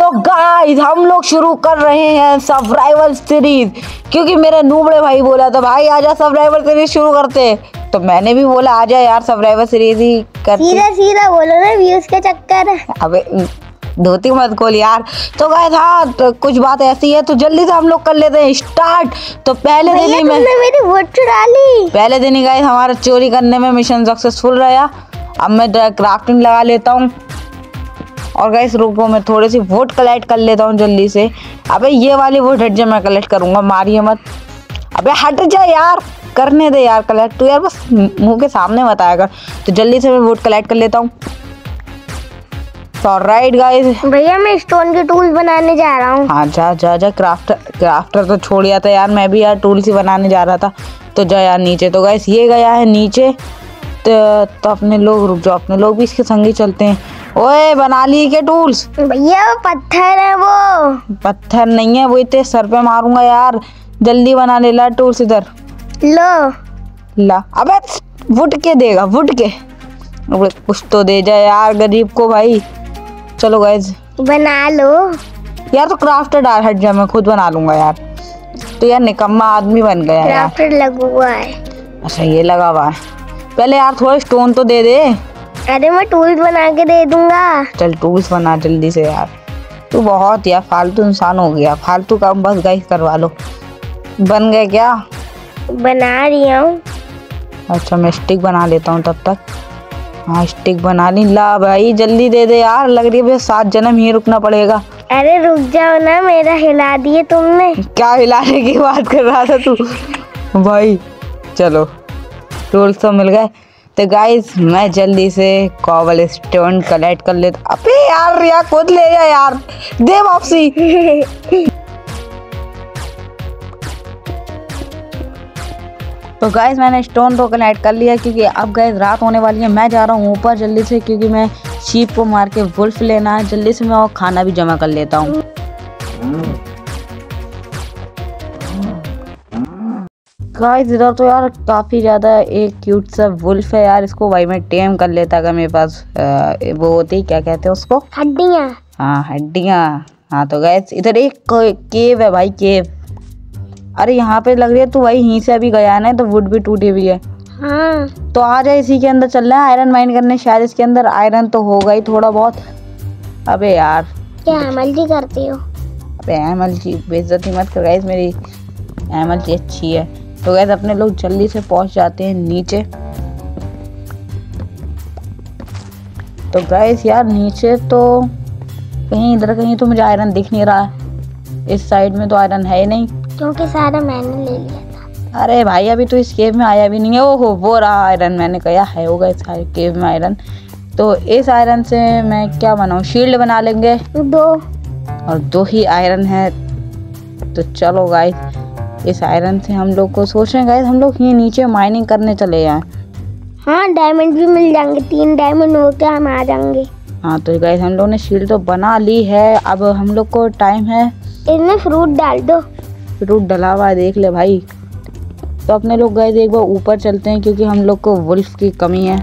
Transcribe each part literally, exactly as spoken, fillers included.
तो गाइस हम लोग शुरू कर रहे हैं सर्वाइवल सीरीज, क्योंकि मेरे नूबड़े भाई बोला था भाई आजा सर्वाइवल सीरीज शुरू करते, तो मैंने भी बोला आजा यार सर्वाइवल सीरीज ही करते। सीधा सीधा बोलो ना, व्यूज के चक्कर। अबे धोती मत खोल यार। तो गाइस हाँ तो कुछ बात ऐसी है, तो जल्दी से हम लोग कर लेते हैं स्टार्ट। तो पहले दिन ही में मेरी वोट चुरा ली। पहले दिन ही गाइस हमारा चोरी करने में मिशन सक्सेसफुल रहा। अब मैं क्राफ्टिंग लगा लेता हूँ और गाइस रुको मैं थोड़ी सी वोट कलेक्ट कर लेता हूँ जल्दी से। अबे ये वाली वोट हट जा, मैं कलेक्ट करूंगा, मारिए मत। अबे हट जा यार, करने दे यार कलेक्ट, तू यार बस मुंह के सामने बताया कर। तो जल्दी से मैं वोट कलेक्ट कर लेता हूँ। ऑलराइट गाइस, भैया मैं स्टोन के टूल्स बनाने जा रहा हूँ। हाँ जा जा जा, क्राफ्टर क्राफ्टर तो छोड़ दिया था यार, मैं भी यार टूल्स ही बनाने जा रहा था। तो जा यार नीचे। तो गाइस ये गया है नीचे, तो, तो अपने लोग रुक जाओ, अपने लोग भी इसके संग ही चलते हैं। ओए बना लिए क्या टूल्स? भैया वो पत्थर है। वो पत्थर नहीं है, वो इतने सर पे मारूंगा यार। जल्दी बना ले ला टूल्स इधर। लो ला। अबे वुड के देगा, वुड के कुछ तो दे जा यार गरीब को भाई। चलो गाइस बना लो यार। तो क्राफ्टर डाल, हट जा, मैं खुद बना लूंगा यार। तो यार निकम्मा आदमी बन गया यार। क्राफ्टर लगा हुआ है। अच्छा ये लगा हुआ है, पहले यार थोड़ा स्टोन तो दे दे। अरे मैं टूल्स बना के दे दूंगा। चल टूल्स बना जल्दी से यार। तू बहुत यार फालतू इंसान हो गया, फालतू काम बस गाइस करवा लो। बन गए क्या? बना रही हूँ। अच्छा मैं स्टिक बना लेता हूँ तब तक। हाँ स्टिक बना ली। ला भाई जल्दी दे दे यार, लग रही है सात जन्म ही रुकना पड़ेगा। अरे रुक जाओ ना, मेरा हिला दिए तुमने। क्या हिलाने की बात कर रहा था तू भाई? चलो टूल्स तो मिल गए। तो गाइस मैं जल्दी से कॉबल स्टोन कलेक्ट कर लेता। अबे यार यार खुद ले जा यार, दे वापसी। तो गाइस मैंने स्टोन तो कलेक्ट कर लिया, क्योंकि अब गाइस रात होने वाली है। मैं जा रहा हूँ ऊपर जल्दी से, क्योंकि मैं शीप को मार के वुल्फ लेना है जल्दी से। मैं और खाना भी जमा कर लेता हूँ। गाइस इधर तो यार काफी ज्यादा एक क्यूट सा वुल्फ है यार, इसको भाई मैं टेम कर लेता अगर मेरे पास आ, वो होती, क्या कहते हैं उसको, हड्डियाँ। हाँ हड्डियाँ। हाँ तो गाइस इधर एक केव है भाई, केव। अरे यहाँ पे लग रही है तू भाई यहीं से अभी गया ना, तो वुड भी टूटी हुई है। हाँ तो आ जाए, इसी के अंदर चल रहे हैं आयरन माइन करने। शायद इसके अंदर आयरन तो होगा ही थोड़ा बहुत। अबे यार क्या एमएल जी करती हो? अबे एमएल जी बेइज्जती मत कर गाइस, मेरी एमएल जी अच्छी है। तो गाइस अपने लोग जल्दी से पहुंच जाते हैं नीचे। तो गाइस यार नीचे तो कहीं इधर कहीं तो मुझे आयरन दिख नहीं रहा है। इस साइड में तो आयरन है ही नहीं, क्योंकि सारा मैंने ले लिया था। अरे भाई अभी तो इस केव में आया भी नहीं है। ओहो वो रहा आयरन, मैंने कहा है होगा इस केव में आयरन। तो इस आयरन से मैं क्या बनाऊँ, शील्ड बना लेंगे। दो और दो ही आयरन है। तो चलो गाइस इस आयरन से हम लोग को सोच रहे हैं गाइस हम लोग ये नीचे माइनिंग करने चले जाएं। हाँ डायमंड भी मिल जाएंगे, तीन डायमंड हो के हम आ जाएंगे। हाँ तो गाइस हम लोग ने शील्ड तो बना ली है। अब हम लोग को टाइम है, इसमें फ्रूट डाल दो। फ्रूट डला हुआ है देख ले भाई। तो अपने लोग गाइस एक बार ऊपर चलते हैं, क्योंकि हम लोग को वुल्फ की कमी है।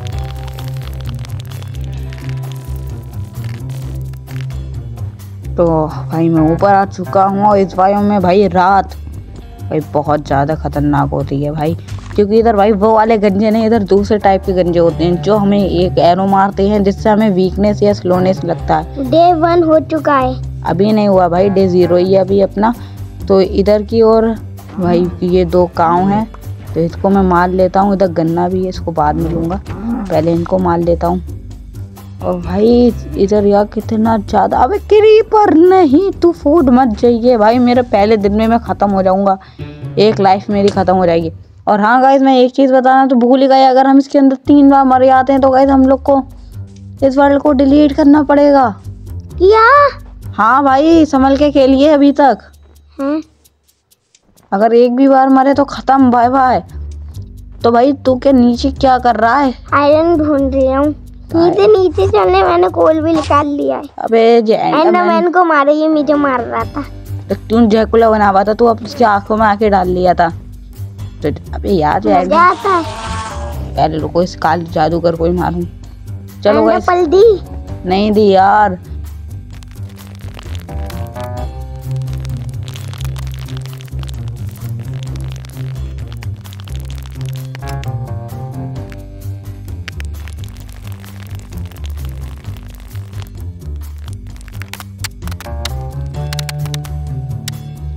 तो भाई मैं ऊपर आ चुका हूँ और इस बायोम में भाई रात भाई बहुत ज़्यादा खतरनाक होती है भाई, क्योंकि इधर भाई वो वाले गंजे नहीं, इधर दूसरे टाइप के गंजे होते हैं जो हमें एक एरो मारते हैं जिससे हमें वीकनेस या स्लोनेस लगता है। डे वन हो चुका है, अभी नहीं हुआ भाई, डे ज़ीरो ही है अभी अपना। तो इधर की ओर भाई ये दो काव हैं, तो इसको मैं मार लेता हूँ। इधर गन्ना भी है, इसको बाद में लूँगा, पहले इनको मार लेता हूँ। और भाई इधर यार कितना ज़्यादा, अबे क्रीपर नहीं, तू फूड मत जाइए भाई, मेरे पहले दिन में मैं ख़त्म हो जाऊँगा, एक लाइफ मेरी ख़त्म हो जाएगी। और हाँ गाइस मैं एक चीज़ बताना तो भूल ही गया, अगर हम इसके अंदर तीन बार मर जाते हैं तो गाइस हम लोग को इस वर्ल्ड को डिलीट करना पड़ेगा। क्या? हाँ भाई संभल के खेलिए अभी तक। हैं? अगर एक भी बार मरे तो ख़त्म, बाय बाय। तो भाई तू क्या नीचे क्या कर रहा है? आयरन ढूंढ रही हूँ। नीचे नीचे चलने, मैंने कोल भी निकाल लिया है। अबे एंडरमैन को मारे, ये मुझे मार रहा था। तो तू जैकुला बना हुआ था, तू अब उसकी आंखों में आके डाल लिया था। तो अबे यार मजा आता है। पहले रुको इस काली जादूगर को ही मारूं। चलो गाइस, एंडरपल दी नहीं दी यार।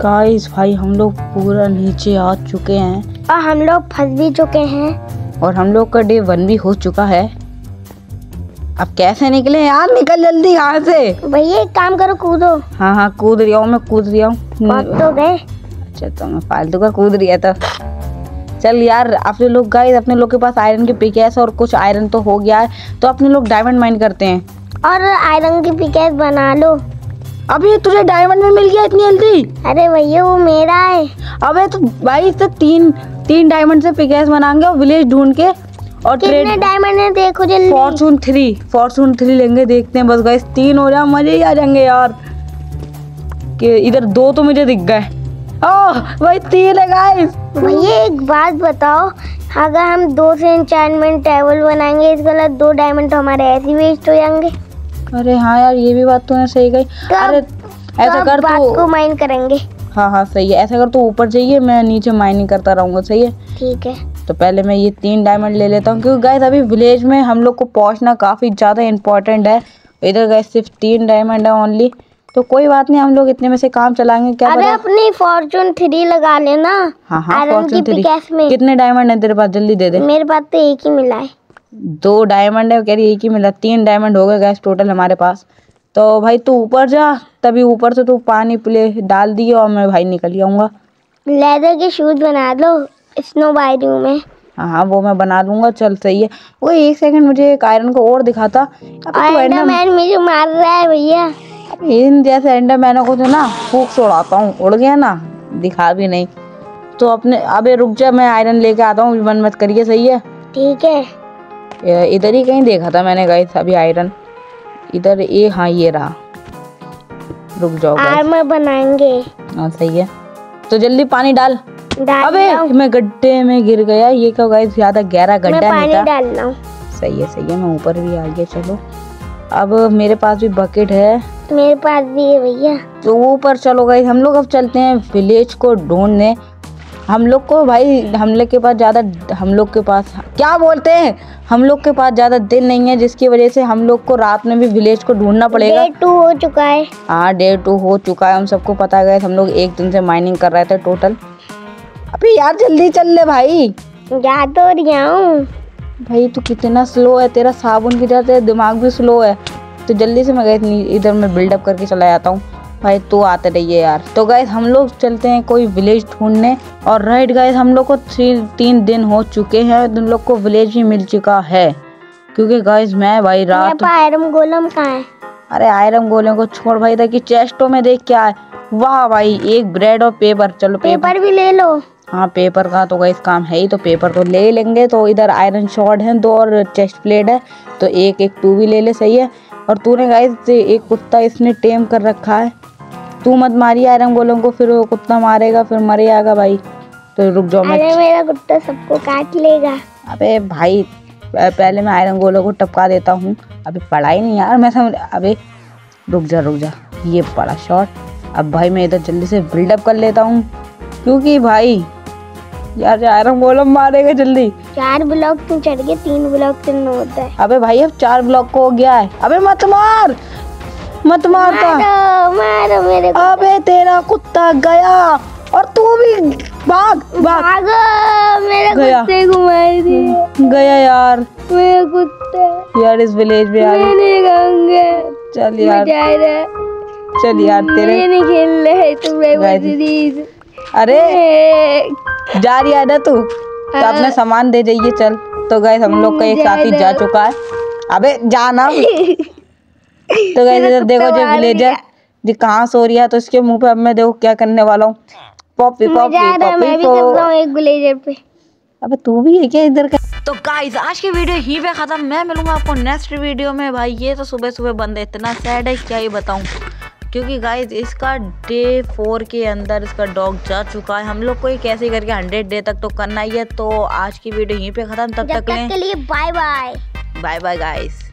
गाइस भाई हम लोग पूरा नीचे आ चुके हैं और हम लोग फंस भी चुके हैं और हम लोग का डे वन भी हो चुका है। अब कैसे निकले यार, निकल जल्दी यहाँ से। भैया एक काम करो, कूदो। हाँ हाँ कूद रही हूँ, मैं कूद रही हूँ। तो गए। अच्छा तो मैं फालतू का कूद रही है तो चल यार। अपने लोग गाइस अपने लोग के पास आयरन की पिकेस और कुछ आयरन तो हो गया है, तो अपने लोग डायमंड माइन करते हैं और आयरन की पिकेस बना लो। अबे तुझे डायमंड में मिल गया इतनी जल्दी? अरे भैया वो मेरा है। अबे तो भाई तो तीन तीन डायमंड से पिकेस बनाएंगे और विलेज ढूंढ के और कितने डायमंड है देखो जल्दी। फॉर्चून थ्री फॉर्चून थ्री लेंगे, देखते हैं बस गाइस तीन हो जाए मजे ही आ जाएंगे यार। कि इधर दो तो मुझे दिख गए। ओह भाई तीन है गाइस। भैया एक बात बताओ, अगर हम दो से एन्चेंटमेंट टेबल बनाएंगे इसके बाद दो डायमंड तो हमारे ऐसे वेस्ट हो जाएंगे। अरे हाँ यार ये भी बात तूने सही कही। अरे ऐसा कर तू को माइन करेंगे। हाँ हाँ सही है, ऐसा कर तू ऊपर जाइए, मैं नीचे माइनिंग करता रहूंगा। सही है ठीक है। तो पहले मैं ये तीन डायमंड ले लेता हूँ क्योंकि गाइस अभी विलेज में हम लोग को पहुंचना काफी ज्यादा इम्पोर्टेंट है। इधर गाइस सिर्फ तीन डायमंड है ओनली, तो कोई बात नहीं हम लोग इतने में से काम चलाएंगे। क्या अरे अपनी फॉर्चून थ्री लगा लेना। हाँ हाँ फॉर्चून थ्री। कितने डायमंड है तेरे पास, जल्दी दे दे। मेरे पास तो एक ही मिला है। दो डायमंड है, कह रही एक ही मिला। तीन डायमंड हो गए गाइस टोटल हमारे पास। तो भाई तू ऊपर जा, तभी ऊपर से तू पानी प्ले डाल दिए और मैं भाई निकल जाऊंगा। लेदर के शूज बना लो स्नो बाइडिंग में। हाँ हाँ वो मैं बना लूंगा। चल सही है। वो एक सेकंड मुझे एक आयरन को और दिखाता। एंडरमैन मुझे मार रहा है भैया। इन जैसे एंडरमैनों को तो ना फूक से उड़ाता हूँ, उड़ गया ना दिखा भी नहीं। तो अपने अबे रुक जा, मैं आयरन लेके आता हूँ, मन मत करिए। सही है ठीक है। इधर ही कहीं देखा था मैंने गाइस अभी आयरन, इधर ये। हाँ ये रहा, रुक जाओ आर्मर बनाएंगे। हाँ सही है, तो जल्दी पानी डाल। डाल अबे मैं गड्ढे में गिर गया। ये क्या गाइस ज्यादा गहरा गड्ढा नहीं था। डाल रहा हूं। सही है सही है, मैं ऊपर भी आ गया। चलो अब मेरे पास भी बकेट है। मेरे पास भी है भैया। तो ऊपर चलो गाइस, हम लोग अब चलते हैं विलेज को ढूंढने। हम लोग को भाई हम लोग के पास ज्यादा हम लोग के पास क्या बोलते हैं हम लोग के पास ज्यादा दिन नहीं है, जिसकी वजह से हम लोग को रात में भी विलेज को ढूंढना पड़ेगा। डे टू हो चुका है। हाँ डे टू हो चुका है, हम सबको पता है। हम लोग एक दिन से माइनिंग कर रहे थे टोटल। अबे यार जल्दी चल ले भाई। जा तो रहा हूँ। भाई तू कितना स्लो है, तेरा साबुन की तरह तेरा दिमाग भी स्लो है। तो जल्दी से मैं गए इधर मैं बिल्डअप करके चला जाता हूँ। भाई तू आते रहिए यार। तो गाइस हम लोग चलते हैं कोई विलेज ढूंढने। और राइट गाइस हम लोग को थ्री तीन दिन हो चुके हैं, उन लोग को विलेज भी मिल चुका है। क्योंकि गाइस मैं भाई रात आयरन गोलम कहाँ है? अरे आयरन गोलम को छोड़ भाई, था कि चेस्टों में देख क्या है। वाह भाई एक ब्रेड और पेपर। चलो पेपर, पेपर भी ले लो। हाँ पेपर का तो गाइस काम है ही, तो पेपर तो ले लेंगे। तो इधर आयरन शॉर्ट है दो और चेस्ट प्लेट है, तो एक एक तू भी ले ले। सही है। और तूने गाइस एक कुत्ता इसने टेम कर रखा है, तू मत मारिए आयरन गोलम को, फिर वो कुत्ता मारेगा फिर मर जाएगा भाई। तो रुक जाओ। अरे मेरा कुत्ता सबको काट लेगा। अबे भाई पहले मैं आयरन गोलम को टपका देता हूँ। अबे पड़ा ही नहीं यार, मैं समझ। अबे रुक जा रुक जा, ये पड़ा शॉट। अब भाई मैं इधर जल्दी से बिल्डअप कर लेता हूँ, क्योंकि भाई यार आयरन गोलम मारेगा जल्दी। चार ब्लॉक तो चढ़ गए, तीन ब्लॉक चढ़ना होता है। अबे भाई अब चार ब्लॉक को हो गया है। अबे मत मार मत मार मारो, मारो मेरे को। अबे तेरा कुत्ता गया और तू भी भाग भाग। भागो, मेरे कुत्ते को मार दिया। गया यार मेरा कुत्ता यार इस विलेज में यार। मैंने कहूँगा चल यार चल यार तेरे नहीं खेल रहे तुम। अरे जा रही है ना तू, तो अपना सामान दे जाइए। चल तो गाइस हम लोग का एक साथी जा चुका है। अबे जाना। तो गाइस इधर देखो जो विलेजर जी कहाँ सो रही है, तो इसके मुंह पे अब मैं देखो क्या करने वाला हूँ। पॉपी पॉपी पॉपी को एक विलेजर पे। अबे तू भी है क्या इधर का? तो गाइस आज की वीडियो यहीं पे खत्म। मैं मिलूंगा आपको नेक्स्ट वीडियो में। भाई ये तो सुबह सुबह बंद है, इतना सैड है क्या ही बताऊं। क्योंकि गाइस इसका डे फोर के अंदर इसका डॉग जा चुका है। हम लोग को ये कैसे करके हंड्रेड डे तक तो करना ही है। तो आज की वीडियो यहीं पे खत्म। तब तक के लिए bye bye bye bye guys.